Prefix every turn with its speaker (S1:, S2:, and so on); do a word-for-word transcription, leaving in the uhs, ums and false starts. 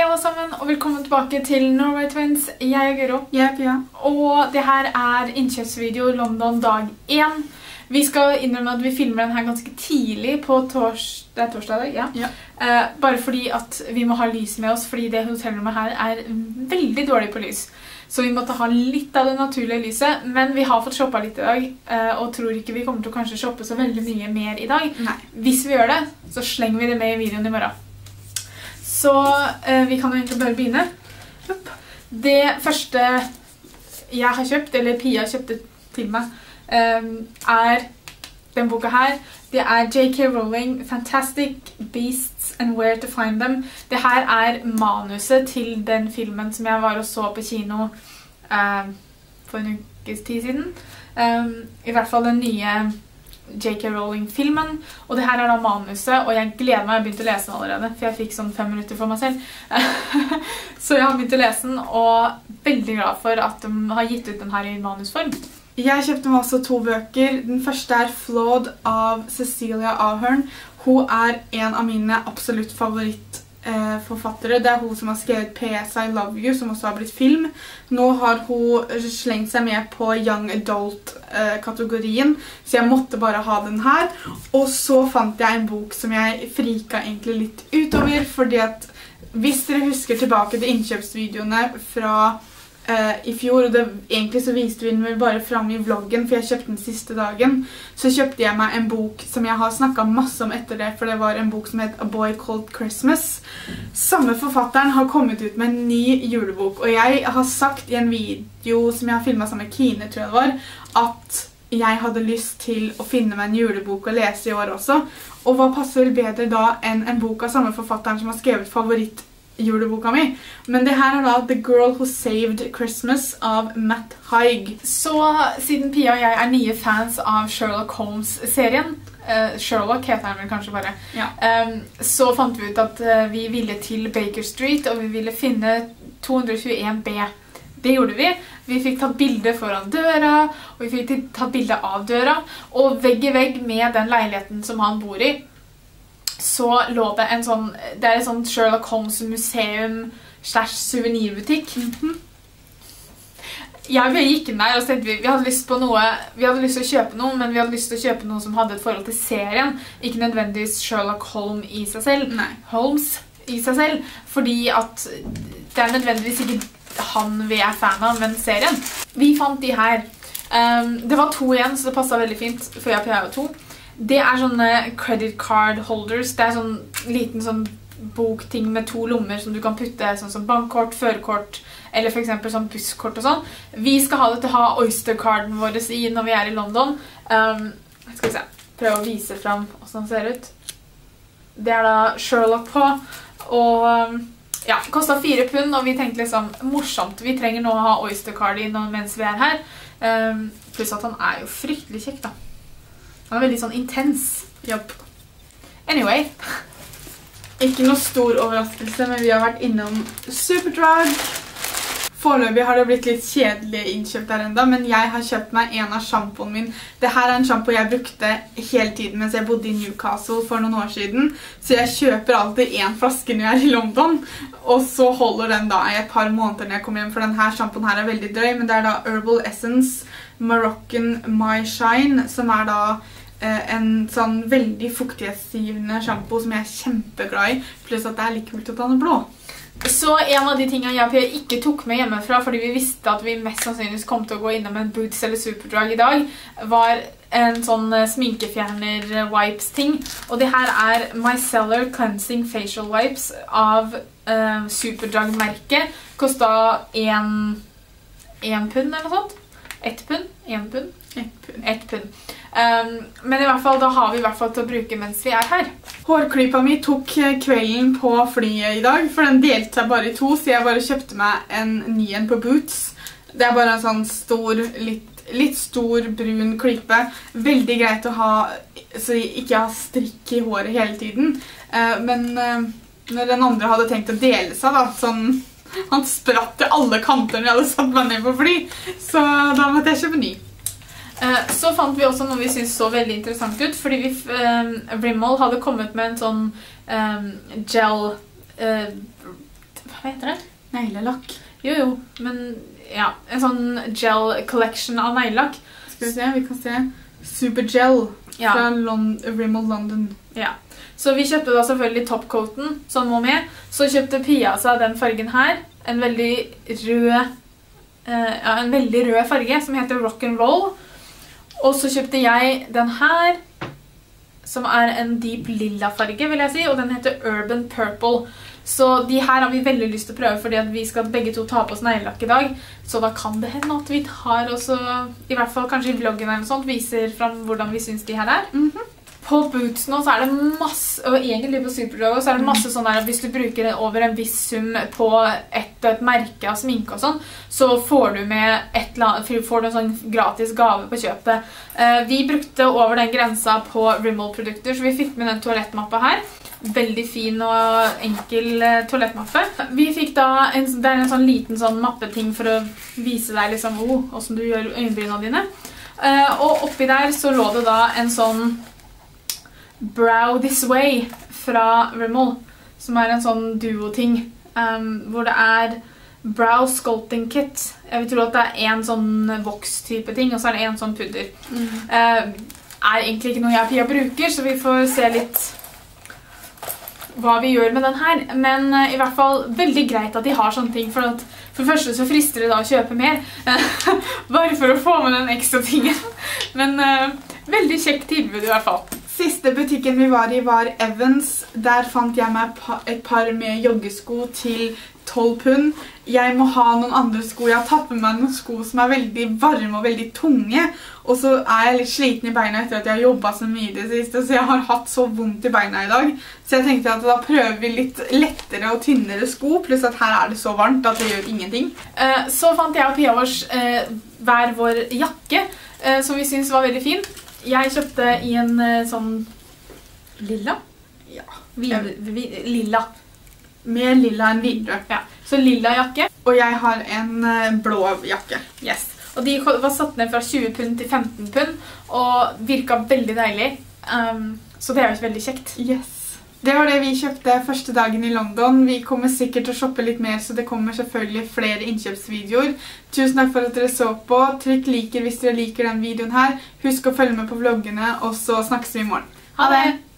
S1: Hei alle sammen, og velkommen tilbake til Norway Twins. Jeg er Guro.
S2: Jeg er Pia.
S1: Og det her er innkjøpsvideo London dag én. Vi skal innrømme at vi filmer den her ganske tidlig på tors det er torsdag, ja.
S2: ja.
S1: Uh, bare fordi at vi må ha lys med oss, fordi det hotellrommet her er veldig dårlig på lys. Så vi måtte ha litt av det naturlige lyset, men vi har fått shoppet litt i dag, uh, og tror ikke vi kommer til å kanskje shoppe så veldig mye mer i dag.
S2: Nei.
S1: Hvis vi gjør det, så slenger vi det med i videoen i morgen. Så uh, vi kan jo egentlig bare begynne. Opp. Det første jeg har kjøpt, eller Pia kjøpte til meg, um, er den boka her. Det er J K Rowling, Fantastic Beasts and Where to Find Them. Det her er manuset til den filmen som jeg var og så på kino um, for en ukes tid siden. Um, I hvert fall den nye J K Rowling-filmen, og det her er da manuset, og jeg gleder meg, jeg har begynt å lese den allerede, for jeg fikk sånn fem minutter for meg selv. Så jeg har begynt å lese den, og veldig glad for at de har gitt ut den her i manusform.
S2: Jeg kjøpte meg også to bøker. Den første er Flawed av Cecilia Ahern. Hun er en av mine absolutt favorittforfattere. Det er hun som har skrevet P S I Love You, som også har blitt film. Nå har hun slengt seg med på Young Adult-kategorien, så jeg måtte bare ha den her. Og så fant jeg en bok som jeg frika egentlig litt utover, fordi at hvis dere husker tilbake til innkjøpsvideoene fra Uh, i fjor, og det, egentlig så viste vi den vel bare frem i vloggen, for jeg kjøpte den siste dagen, så kjøpte jeg meg en bok som jeg har snakket masse om etter det, for det var en bok som het A Boy Called Christmas. Samme forfatteren har kommet ut med en ny julebok, og jeg har sagt i en video som jeg har filmet sammen med Kine, tror jeg det var, at jeg hadde lyst til å finne meg en julebok og lese i år også, og hva passer bedre da enn en bok av samme forfatteren som har skrevet favoritt juleboka mi. Men det her er da The Girl Who Saved Christmas av Matt Haig.
S1: Så siden Pia og jeg er nye fans av Sherlock Holmes-serien, uh, Sherlock heter han vel kanskje bare,
S2: ja.
S1: um, så fant vi ut at uh, vi ville til Baker Street, og vi ville finne to hundre tjueen B. Det gjorde vi. Vi fikk tatt bilde foran døra, og vi fikk tatt bilde av døra, og vegg i vegg med den leiligheten som han bor i, så lå det en sånn, det er et sånt Sherlock Holmes museum slash souvenirbutikk.
S2: Mm-hmm.
S1: Jeg gikk inn der og tenkte vi, vi hadde lyst på noe, vi hadde lyst til å kjøpe noe, men vi hadde lyst til å kjøpe noe som hadde et forhold til serien, ikke nødvendigvis Sherlock Holmes i seg selv,
S2: Nei.
S1: Holmes i seg selv, fordi at det er nødvendigvis ikke han vi er fan av, men serien. Vi fant de her. Um, det var to igjen, så det passet veldig fint, for jeg pleier to. Det er sånne credit card holders. Det er sånn liten sånn bokting med to lommer som du kan putte sånn som bankkort, førerkort, eller for eksempel sånn busskort og sånn. Vi skal ha det til å ha Oyster-carden vår i når vi er i London. Um, skal vi se, prøve å vise frem hvordan det ser ut. Det er da Sherlock på, og ja, det kostet fire pund, og vi tenkte liksom, morsomt, vi trenger nå å ha Oyster-card i mens vi er her. Um, pluss at han er jo fryktelig kjekk da. Han er veldig sånn intens.
S2: Jobb.
S1: Anyway.
S2: Ikke noe stor overraskelse, men vi har vært innom Superdrug. Foreløpig har det blitt litt kjedelig innkjøpt der enda, men jeg har kjøpt meg en av shampooen min. Dette er en shampoo jeg brukte hele tiden mens jeg bodde i Newcastle for noen år siden, så jeg kjøper alltid en flaske når jeg er i London, og så holder den da i et par måneder når jeg kommer hjem, for denne shampooen her er veldig drøy, men det er da Herbal Essence Moroccan My Shine, som er da en sånn veldig fuktighetsgivende shampoo som jeg er kjempeglad i, pluss at det er litt kult at den er blå.
S1: Så en av de tingene jeg og Pia ikke tok med hjemmefra, fordi vi visste at vi mest sannsynligvis kom til å gå innom en Boots eller Superdrug i dag, var en sånn sminkefjerner-wipes-ting. Og det her er Micellar Cleansing Facial Wipes av uh, Superdrug-merket. Kostet en, en pund eller noe sånt. Ett pund? En pund?
S2: Ett pund.
S1: Ett pund. Um, men i hvert fall, da har vi i hvert fall til å bruke mens vi er her.
S2: Hårklypa mi tok kvelden på flyet i dag, for den delte seg bare i to, så jeg bare kjøpte meg en ny en på Boots. Det er bare en sånn stor, litt, litt stor brun klype. Veldig greit å ha, så jeg ikke har strikk i håret hele tiden. Uh, men uh, når den andre hadde tenkt å dele seg da, sånn, han spratt til alle kanter når jeg hadde satt meg ned på fly, så da måtte jeg kjøpe ny.
S1: Så fant vi også noe vi synes så veldig interessant ut, fordi vi, um, Rimmel hadde kommet med en sånn um, gel, uh, hva heter det?
S2: Neglelakk.
S1: Jo, jo, men ja, en sånn gel collection av neglelakk.
S2: Skal vi se, vi kan se. Super Gel
S1: Ja.
S2: fra Lon Rimmel London.
S1: Ja. Så vi kjøpte da selvfølgelig topcoaten, som må med. Så kjøpte Pia seg den fargen her. En veldig rød, uh, ja, en veldig rød farge som heter Rock'n'Roll. Og så kjøpte jeg den her, som er en deep lilla farge, vil jeg si, og den heter Urban Purple. Så de her har vi veldig lyst til å prøve, fordi at vi skal begge to ta på oss neglelakk i dag. Så da kan det hende at vi tar også, i hvert fall kanskje i vloggen eller noe sånt, viser frem hvordan vi synes de her er.
S2: Mhm.
S1: På Boots nå så er det masse, og egentlig på Superdrug så er det masse sånn der at hvis du bruker over en viss sum på et, et merke av sminke og sånn, så får du med et eller annet, får du en sånn gratis gave på kjøpet. Eh, vi brukte over den grensa på Rimmel-produkter, så vi fikk med den toalettmappa her. Veldig fin og enkel eh, toalettmappe. Vi fikk da en, det er en sånn liten sånn mappeting for å vise deg liksom oh, hvordan du gjør øyenbrynene dine. Eh, og oppi der så lå det da en sånn Brow This Way fra Rimmel, som er en sånn duo-ting, um, hvor det er Brow Sculpting Kit. Jeg vil tro at det er en sånn voks-type ting, og så er det en sånn pudder. Mm. Uh, er egentlig ikke noe jeg og Pia bruker, så vi får se litt hva vi gjør med den her. Men uh, i hvert fall veldig greit at de har sånne ting, for at for det første så frister det da å kjøpe mer, bare for å få med den ekstra tingen. Men uh, veldig kjekt tilbud i hvert fall.
S2: Siste butikken vi var i var Evans. Der fant jeg meg et par med joggesko til tolv pund. Jeg må ha noen andre sko. Jeg har tatt med meg noen sko som er veldig varme og veldig tunge. Og så er jeg litt sliten i beina etter at jeg har jobbet så mye det siste, så jeg har hatt så vondt i beina i dag. Så jeg tenkte at da prøver vi litt lettere og tynnere sko, pluss at her er det så varmt at det gjør ingenting.
S1: Uh, så fant jeg og Pia vårs uh, hver vår jakke, uh, som vi synes var veldig fin. Jeg kjøpte i en uh, sånn lilla?
S2: Ja.
S1: Vid, vid, lilla.
S2: Mer lilla enn videre.
S1: Ja. Så lilla jakke.
S2: Og jeg har en uh, blå jakke.
S1: Yes. Og de var satt ned fra tjue pund til femten pund, og virket veldig deilig. Um, så det er jo veldig kjekt.
S2: Yes. Det var det vi kjøpte første dagen i London. Vi kommer sikkert til å shoppe litt mer, så det kommer selvfølgelig flere innkjøpsvideoer. Tusen takk for at dere så på. Trykk liker hvis dere liker den videoen her. Husk å følge med på vloggene, og så snakkes vi i morgen.
S1: Ha det!